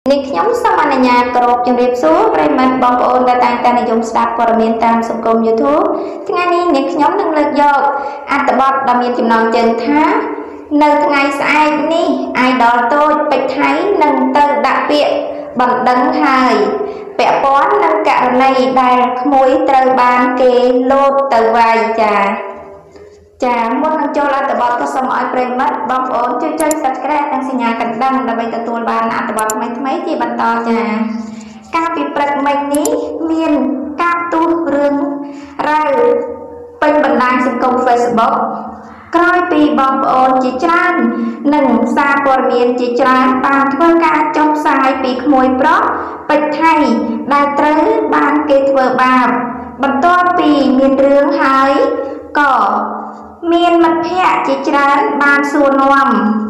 នេះខ្ញុំសូមអនុញ្ញាតគោរពជម្រាបសួរប្រិយមិត្តបងប្អូនដែលតែងតែនិយមស្ដាប់ព័ត៌មានតាមសង្គម YouTube ថ្ងៃនេះអ្នកខ្ញុំនឹងលើកយកអត្ថបទដ៏មានចំណងជើងថានៅថ្ងៃស្អែកនេះ idol តូចពេជ្រថៃនឹងទៅដាក់ពាក្យបណ្ដឹងហើយពាក់ព័ន្ធនឹងករណីដែលក្មួយត្រូវបានគេលោតទៅវាយចាមុននឹងចូលអត្ថបទក៏សូមឲ្យប្រិយមិត្តបងប្អូនជួយចុច Subscribe និងសញ្ញាកណ្ដឹងដើម្បីទទួលបានអត្ថបទថ្មីៗជាបន្តចាកាលពីព្រឹកមិញនេះមានការផ្ទុះរឿងរ៉ាវពេញបណ្ដាញសង្គម Facebook ក្រោយពីបងប្អូនជាច្រើននិងសារព័ត៌មានជាច្រើនបានធ្វើការចុះផ្សាយពីក្មួយប្រុសពេជ្រថៃដែលត្រូវបានគេធ្វើបាបបន្ទាប់ពីមានរឿងហើយក៏មានមិត្តភ័ក្តិជាច្រើនបានសួរនាំ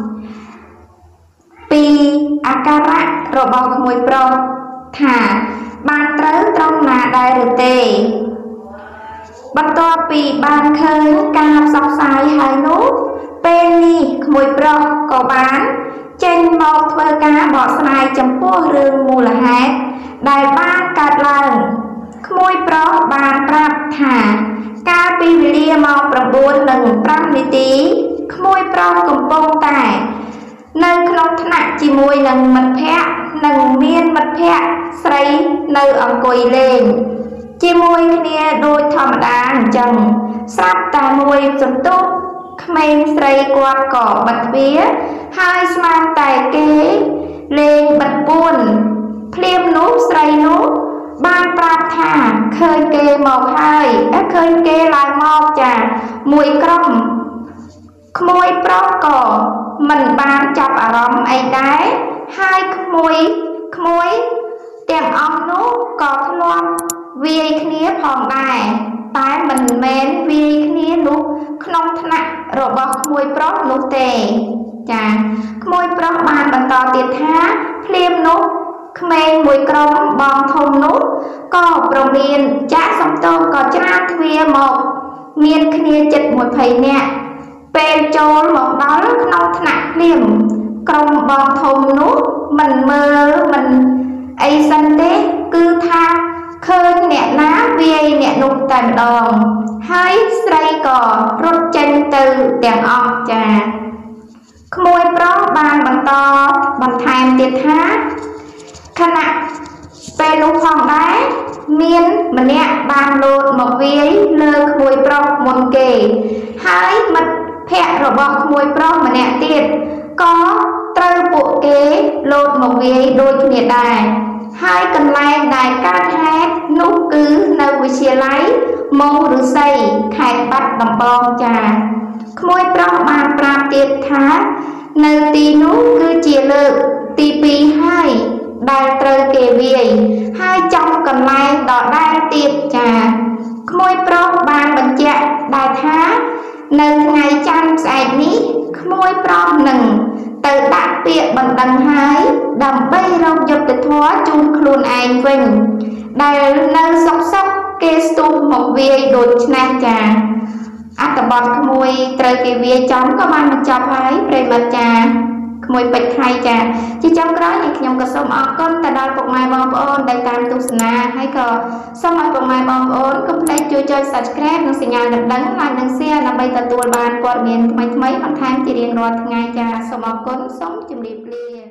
ពីអាការៈរបស់ក្មួយប្រុសថាបានត្រូវត្រង់ណាដែរឬទេបន្ទាប់ពីបានឃើញការផ្សព្វផ្សាយហើយនោះពេលនេះក្មួយប្រុសក៏បានចេញមកធ្វើការបកស្រាយចំពោះរឿងមូលហេតុដែលបានកើតឡើងក្មួយប្រុសបានប្រាប់ថាកាលពីវេលាម៉ោង 9:05 នាទីក្មួយប្រុសកំពុងតែនៅក្នុងថ្នាក់ជាមួយនឹងមិត្តភ័ក្តិនិងមានមិត្តភ័ក្តិស្រីនៅអង្គុយលេងជាមួយគ្នាដូចធម្មតាអញ្ចឹងស្រាប់តែមួយសន្ទុះក្មេងស្រីគាត់ក៏បិទទ្វារហើយស្មានតែគេលេងបិទពួនភ្លាមនោះស្រីនោះបានប្រាប់ថាឃើញគេមកហើយឃើញគេឡើងមកចាមួយក្រុមក្មួយប្រុសក៏មិនបានចាប់អារម្មណ៍អីដែរហើយក្មួយទាំងអស់នោះក៏ធ្លាប់វាយគ្នាផងដែរតែមិនមែនវាយគ្នានោះក្នុងថ្នាក់របស់ក្មួយប្រុសនោះទេចាក្មួយប្រុសបានបន្តទៀតថាភ្លាមនោះក្មេងមួយក្រុមបងធំនោះក៏ប្រមានចាក់សំទោសក៏ច្រានទ្វារមកមានគ្នាជិត20នាក់ពេលចូលមកដល់ក្នុងថ្នាក់ភ្លាមក្រុមបងធំនោះមិនមើលមិនអីសិនទេគឺថាឃើញអ្នកណាវាយអ្នកនោះតែម្ដងហើយស្រីក៏រត់ចេញទៅទាំងអស់ចាក្មួយប្រុសបានបន្តបន្ថែមទៀតថាខណៈពេលនោះផងដែរមានម្នាក់បានលោតមកវាយលើក្មួយប្រុសមុនគេហើយមិត្តភ័ក្តិរបស់ក្មួយប្រុសម្នាក់ទៀតក៏ត្រូវពួកគេលោតមកវាយដូចគ្នាដែរហើយកន្លែងដែលកើតហេតុនោះគឺនៅវិទ្យាល័យម៉ូឫស្សីខេត្តបាត់ដំបងចាក្មួយប្រុសបានប្រាប់ទៀតថានៅទីនោះគឺជាលើកទី2ហើយដែលត្រូវគេវាយហើយចំកន្លែងដដែលទៀតចាក្មួយប្រុសបានបញ្ជាក់ដែរថានៅថ្ងៃច័ន្ទស្អែកនេះក្មួយប្រុសនឹងទៅដាក់ពាក្យបណ្ដឹងហើយដើម្បីរកយុត្តិធម៌ជូនខ្លួនឯងវិញដែលនៅសុកគេស្ទុះមកវាយដូចនេះចាអត្ថបទក្មួយត្រូវគេវាយចំក៏បានបញ្ចប់ហើយប្រិយមិត្តចាក្មួយពេជ្រថៃចាជាចុងក្រោយនេះខ្ញុំក៏សូមអរគុណទៅដល់ពុកម៉ែបងប្អូនដែលតាមទស្សនាហើយក៏សូមឲ្យពុកម៉ែបងប្អូនកុំភ្លេចជួយចុច Subscribe និងសញ្ញាកណ្ដឹង Like និង Share ដើម្បីទទួលបានព័ត៌មានថ្មីៗបន្ថែមជារៀងរាល់ថ្ងៃចាសូមអរគុណសូមជម្រាបលា